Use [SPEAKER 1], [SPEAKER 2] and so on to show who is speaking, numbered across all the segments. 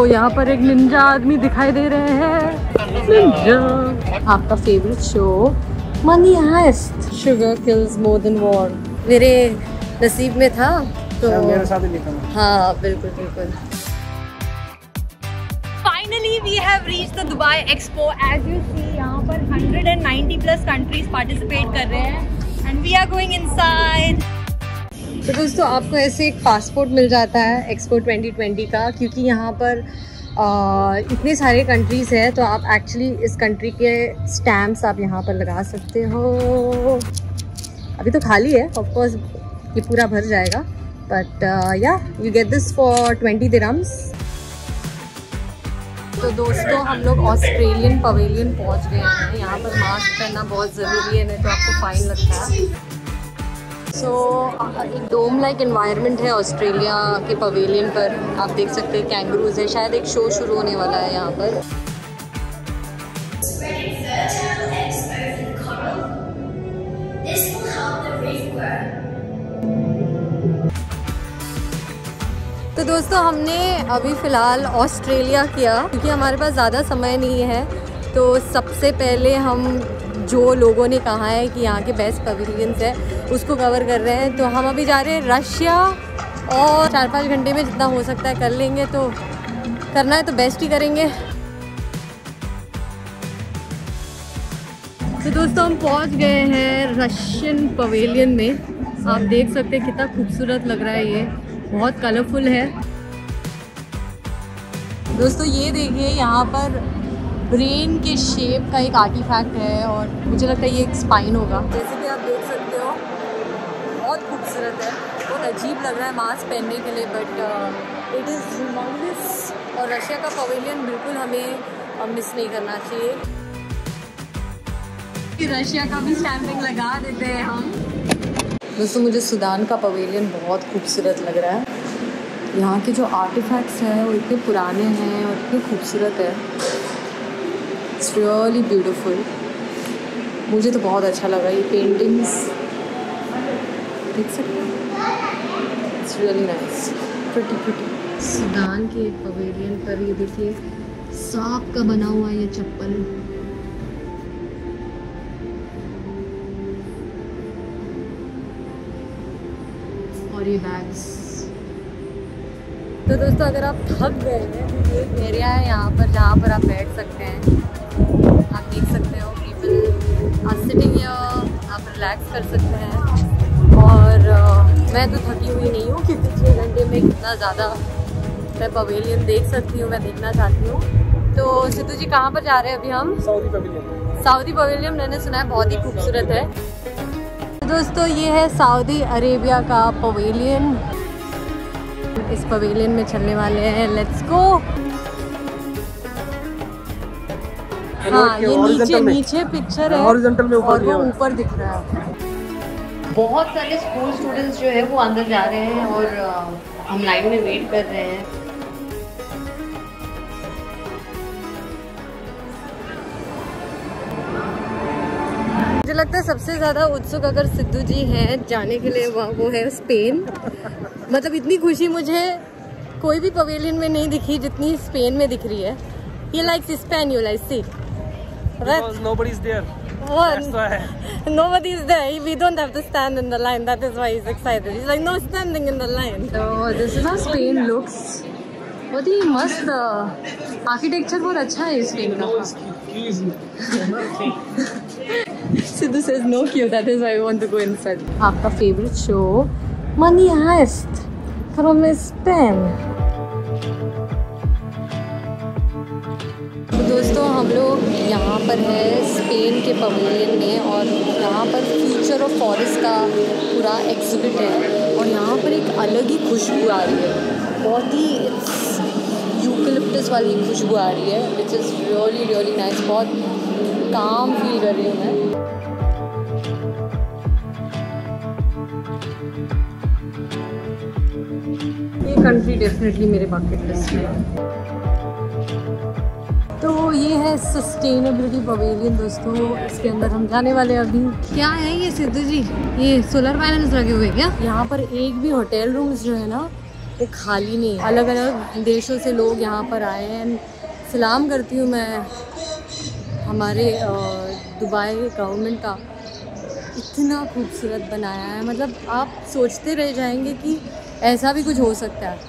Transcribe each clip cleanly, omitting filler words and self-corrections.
[SPEAKER 1] यहाँ पर एक निंजा आदमी दिखाई दे रहे हैं। निंजा। आपका favourite show money heist. Sugar kills more than war. मेरे नसीब में था तो
[SPEAKER 2] मेरे साथ ही लिखा।
[SPEAKER 1] हाँ बिल्कुल बिल्कुल। Finally we have reached the Dubai Expo. As you see यहाँ पर 190 plus countries participate कर रहे हैं and we are going inside. तो दोस्तों आपको ऐसे एक पासपोर्ट मिल जाता है एक्सपो 2020 का, क्योंकि यहाँ पर इतने सारे कंट्रीज़ हैं तो आप एक्चुअली इस कंट्री के स्टैम्प्स आप यहाँ पर लगा सकते हो। अभी तो खाली है, ऑफ कोर्स ये पूरा भर जाएगा, बट या you get this for 20 dirhams. तो दोस्तों हम लोग ऑस्ट्रेलियन पवेलियन पहुँच गए हैं। यहाँ पर मास्क पहनना बहुत ज़रूरी है, नहीं तो आपको फ़ाइन लगता है। सो एक डोम लाइक एनवायरनमेंट है ऑस्ट्रेलिया के पवेलियन पर। आप देख सकते हैं कैंगरूज है, शायद एक शो शुरू होने वाला है यहाँ पर। तो दोस्तों हमने अभी फ़िलहाल ऑस्ट्रेलिया किया, क्योंकि हमारे पास ज़्यादा समय नहीं है। तो सबसे पहले हम जो लोगों ने कहा है कि यहाँ के बेस्ट पवेलियंस है उसको कवर कर रहे हैं। तो हम अभी जा रहे हैं रशिया, और 4-5 घंटे में जितना हो सकता है कर लेंगे। तो करना है तो बेस्ट ही करेंगे। तो दोस्तों हम पहुँच गए हैं रशियन पवेलियन में। आप देख सकते हैं कितना खूबसूरत लग रहा है, ये बहुत कलरफुल है। दोस्तों ये देखिए यहाँ पर ब्रेन के शेप का एक आर्टिफैक्ट है, और मुझे लगता है ये एक स्पाइन होगा। जैसे कि आप देख सकते हो बहुत खूबसूरत है, बहुत अजीब लग रहा है मास्क पहनने के लिए, बट इट इज़ ह्यूमंगस। और रशिया का पवेलियन बिल्कुल हमें मिस नहीं करना चाहिए। रशिया का भी स्टैम्पिंग लगा देते हैं हम। दोस्तों मुझे सूडान का पवेलियन बहुत खूबसूरत लग रहा है। यहाँ के जो आर्टिफैक्ट्स हैं वो इतने पुराने हैं और इतने खूबसूरत है। It's really beautiful. मुझे तो बहुत अच्छा लगा ये पेंटिंग्स, देख सकते हैं। It's really nice, pretty. Sudan के एक पवेलियन पर ये देखिए सांप का बना हुआ ये चप्पल। और ये बैग्स। तो दोस्तों अगर आप थक गए हैं तो एक एरिया है यहाँ पर जहाँ पर आप बैठ सकते हैं। आप देख सकते हो पीपल आर सिटिंग हियर, आप रिलैक्स कर सकते हैं। और मैं तो थकी हुई नहीं हूँ, क्योंकि 6 घंटे में कितना ज़्यादा मैं पवेलियन देख सकती हूँ, मैं देखना चाहती हूँ। तो सिद्धू जी कहाँ पर जा रहे हैं अभी हम?
[SPEAKER 2] Saudi pavilion.
[SPEAKER 1] सऊदी पवेलियन मैंने सुना है बहुत ही खूबसूरत है। दोस्तों ये है सऊदी अरेबिया का पवेलियन। इस पवेलियन में चलने वाले हैं, लेट्स गो। हाँ ये नीचे पिक्चर है
[SPEAKER 2] हॉरिजॉन्टल में
[SPEAKER 1] और वो ऊपर दिख रहा है। बहुत सारे स्कूल स्टूडेंट्स जो है वो अंदर जा रहे हैं और हम लाइन में वेट कर रहे हैं। मुझे लगता है सबसे ज़्यादा उत्सुक अगर सिद्धू जी हैं जाने के लिए वो है स्पेन। मतलब इतनी खुशी मुझे कोई भी पवेलियन में नहीं दिखी जितनी स्पेन में दिख रही है। He likes Spaniel, I see.
[SPEAKER 2] Because nobody is there.
[SPEAKER 1] What?
[SPEAKER 2] That's why.
[SPEAKER 1] Nobody is there. We don't have to stand in the line. That is why he's excited. He's like, no standing in the line. So this is how Spain looks. बहुत ही मस्त architecture बहुत अच्छा है Spain का। Sidhu says no queue. That is why we want to go inside. आपका favorite show Money Heist from Spain. तो दोस्तों हम लोग यहाँ पर है स्पेन के पवेलियन में, और यहाँ पर फ्यूचर ऑफ फॉरेस्ट का पूरा एग्जिबिट है। और यहाँ पर एक अलग ही खुशबू आ रही है, बहुत ही यूकलिप्टस वाली खुशबू आ रही है, which is really really nice. बहुत काम फील कर रही हूँ मैं। ये कंट्री डेफिनेटली मेरे बकेट लिस्ट में है। तो ये है सस्टेनेबिलिटी पवेलियन दोस्तों, इसके अंदर हम जाने वाले हैं अभी। क्या है ये सिद्धू जी? ये सोलर पैनल्स लगे हुए क्या? यहाँ पर एक भी होटल रूम्स जो है ना वो खाली नहीं है। अलग अलग देशों से लोग यहाँ पर आए हैं। सलाम करती हूँ मैं हमारे दुबई गवर्नमेंट का, इतना खूबसूरत बनाया है, मतलब आप सोचते रह जाएंगे कि ऐसा भी कुछ हो सकता है।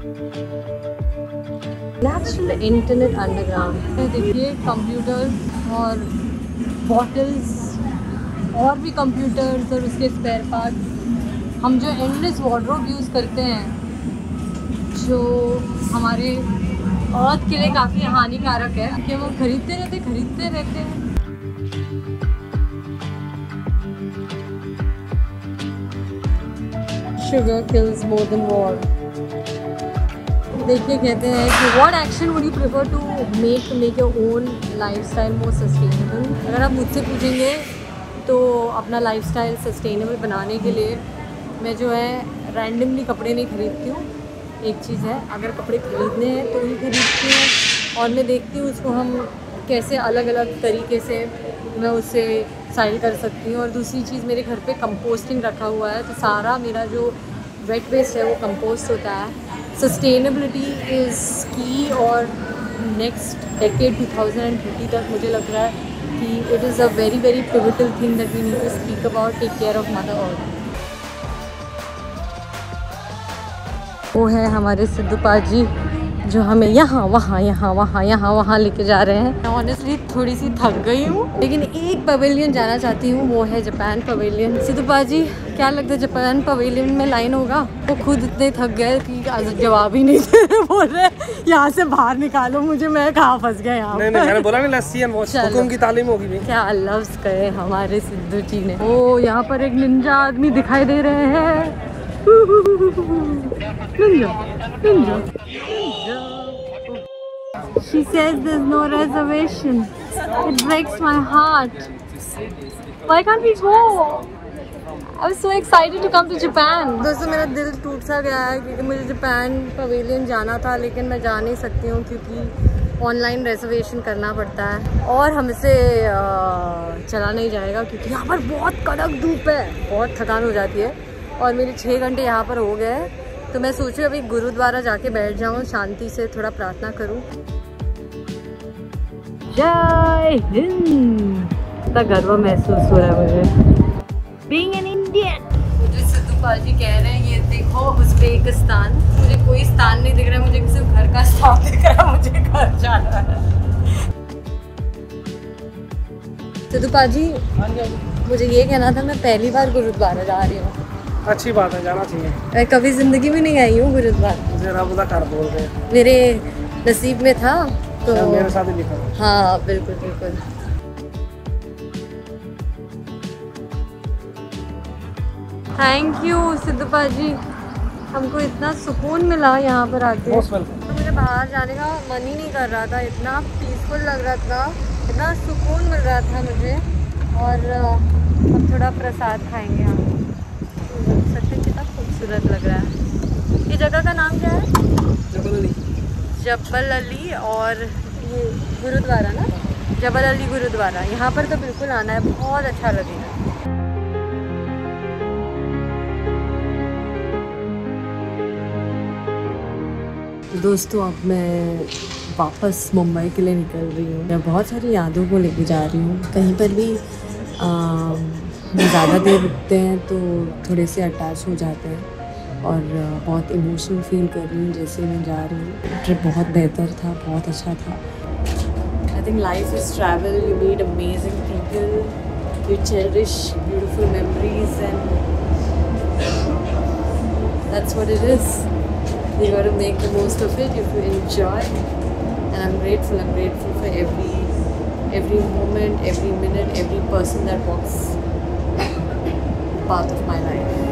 [SPEAKER 1] नेचुरल इंटरनेट अंडरग्राउंड, देखिए कंप्यूटर और बॉटल्स और भी कंप्यूटर्स और उसके स्पेयर पार्ट्स। हम जो एंडलेस वार्डरोब यूज़ करते हैं जो हमारे अर्थ के लिए काफ़ी हानिकारक है, कि वो खरीदते रहते हैं। Sugar kills more than war. देखिए कहते हैं कि what action would you prefer to make your own lifestyle more sustainable? अगर आप मुझसे पूछेंगे तो अपना लाइफस्टाइल सस्टेनेबल बनाने के लिए मैं जो है रैंडमली कपड़े नहीं खरीदती हूँ। एक चीज़ है, अगर कपड़े खरीदने हैं तो ही खरीदती हूँ और मैं देखती हूँ उसको हम कैसे अलग अलग तरीके से मैं उससे स्टाइल कर सकती हूँ। और दूसरी चीज़, मेरे घर पे कंपोस्टिंग रखा हुआ है तो सारा मेरा जो वेट वेस्ट है वो कंपोस्ट होता है। सस्टेनेबिलिटी इज़ की, और नेक्स्ट डेकेड 2030 तक मुझे लग रहा है कि it is a very very pivotal thing that we need to speak about, take care of mother earth. वो है हमारे सिद्धू पाजी जो हमें यहाँ वहाँ लेके जा रहे हैं। ऑनेस्टली थोड़ी सी थक गई हूँ, लेकिन एक पवेलियन जाना चाहती हूँ, वो है जापान पवेलियन। सिद्धू पाजी क्या लगता है जापान पवेलियन में लाइन होगा? वो खुद इतने थक गए कि जवाब ही नहीं दे रहे, बोल रहे यहाँ से बाहर निकालो मुझे, मैं कहाँ फंस गया यहाँ।
[SPEAKER 2] नहीं, मैंने बोला नहीं, लस्सी हुकुम की तालीम होगी भी। क्या
[SPEAKER 1] लफ्ज़ कहे हमारे सिद्धू जी ने। ओ यहाँ पर एक निंजा आदमी दिखाई दे रहे हैं। Ninja. She says there's no reservation. It breaks my heart. Why can't we go? I was so excited to come to Japan. दोस्तों मेरा दिल टूट सा गया है क्योंकि मुझे जापान पवेलियन जाना था, लेकिन मैं जा नहीं सकती हूँ क्योंकि ऑनलाइन रिजर्वेशन करना पड़ता है और हमसे चला नहीं जाएगा क्योंकि यहाँ पर बहुत कड़क धूप है, बहुत थकान हो जाती है। और मेरे 6 घंटे यहाँ पर हो गए हैं, तो मैं सोच रही हूँ अभी गुरुद्वारा जाके बैठ जाऊँ, शांति से थोड़ा प्रार्थना करूँ। जय हिंद। इतना गर्व महसूस हो रहा है मुझे बीइंग एन इंडियन। मुझे सिद्धू पाजी कह रहे हैं ये देखो उज़्बेकिस्तान, मुझे कोई स्थान नहीं दिख रहा है, मुझे सिर्फ घर का स्थान दिख रहा है, मुझे घर जाना है। सिद्धू पाजी मुझे ये कहना था, मैं पहली बार गुरुद्वारा जा रही हूँ।
[SPEAKER 2] अच्छी बात है, जाना चाहिए।
[SPEAKER 1] मैं कभी जिंदगी में नहीं आई हूँ गुरुद्वारा।
[SPEAKER 2] मुझे रब दा घर बोल रहे हैं,
[SPEAKER 1] मेरे नसीब में था तो
[SPEAKER 2] मेरे साथ ही लिखा।
[SPEAKER 1] हाँ बिल्कुल बिल्कुल। थैंक यू सिद्धू पाजी, हमको इतना सुकून मिला यहाँ पर आके। तो मुझे बाहर जाने का मन ही नहीं कर रहा था, इतना पीसफुल लग रहा था, इतना सुकून मिल रहा था मुझे। और अब थोड़ा प्रसाद खाएंगे यहाँ। सच में कितना खूबसूरत लग रहा है। ये जगह का नाम क्या है? जबल अली। और ये गुरुद्वारा ना, जबल अली गुरुद्वारा, यहाँ पर तो बिल्कुल आना है, बहुत अच्छा लगेगा। दोस्तों अब मैं वापस मुंबई के लिए निकल रही हूँ। मैं बहुत सारी यादों को लेके जा रही हूँ। कहीं पर भी ज़्यादा देर रुकते हैं तो थोड़े से अटैच हो जाते हैं और बहुत इमोशनल फील कर रही हूँ जैसे मैं जा रही हूँ। ट्रिप बहुत बेहतर था, बहुत अच्छा था। I think life is travel, you meet amazing people, you cherish beautiful memories and that's what it is. You got to make the most of it if you enjoy, and I'm grateful for every moment, every minute, every person that walks part of my life.